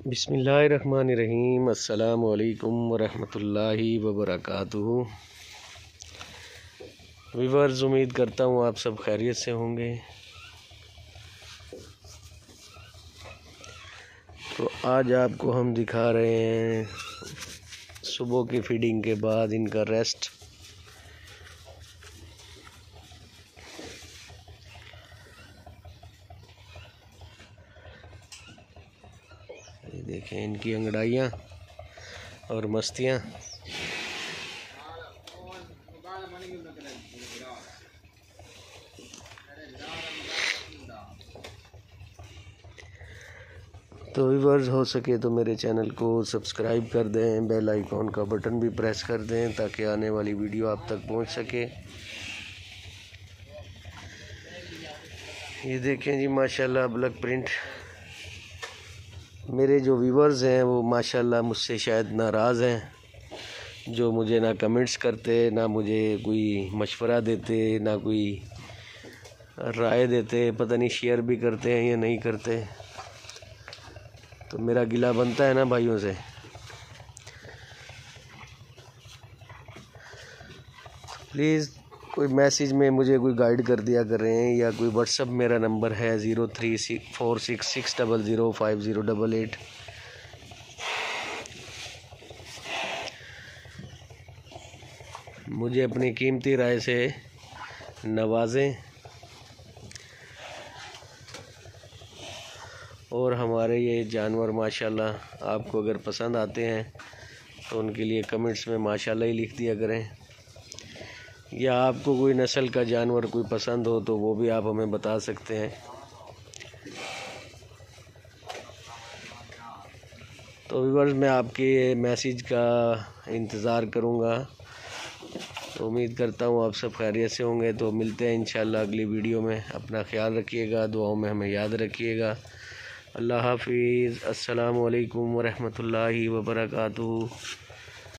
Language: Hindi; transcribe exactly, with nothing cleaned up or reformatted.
बिस्मिल्लाहिर्रहमानिर्रहीम। अस्सलामु अलैकुम वरहमतुल्लाहि वबरकातुहू। व्यूअर्स, उम्मीद करता हूँ आप सब खैरियत से होंगे। तो आज आपको हम दिखा रहे हैं सुबह की फीडिंग के बाद इनका रेस्ट। ये देखें इनकी अंगड़ाइयाँ और मस्तियाँ। तो व्यूअर्स, हो सके तो मेरे चैनल को सब्सक्राइब कर दें, बेल आइकॉन का बटन भी प्रेस कर दें ताकि आने वाली वीडियो आप तक पहुंच सके। ये देखें जी, माशाल्लाह ब्लैक प्रिंट। मेरे जो व्यूअर्स हैं वो माशाल्लाह मुझसे शायद नाराज़ हैं, जो मुझे ना कमेंट्स करते, ना मुझे कोई मशवरा देते, ना कोई राय देते। पता नहीं शेयर भी करते हैं या नहीं करते। तो मेरा गिला बनता है ना भाइयों से। प्लीज़ कोई मैसेज में मुझे कोई गाइड कर दिया करें, या कोई व्हाट्सअप मेरा नंबर है zero three six four six six double zero five zero double eight. मुझे अपनी कीमती राय से नवाजें और हमारे ये जानवर माशाल्लाह आपको अगर पसंद आते हैं तो उनके लिए कमेंट्स में माशाल्लाह ही लिख दिया करें। या आपको कोई नस्ल का जानवर कोई पसंद हो तो वो भी आप हमें बता सकते हैं। तो व्यूअर्स, मैं आपके मैसेज का इंतज़ार करूँगा। तो उम्मीद करता हूँ आप सब खैरियत से होंगे। तो मिलते हैं इंशाल्लाह अगली वीडियो में। अपना ख्याल रखिएगा, दुआओं में हमें याद रखिएगा। अल्लाह हाफिज़। अस्सलामु अलैकुम वरहमतुल्लाहि वबरकातुहू।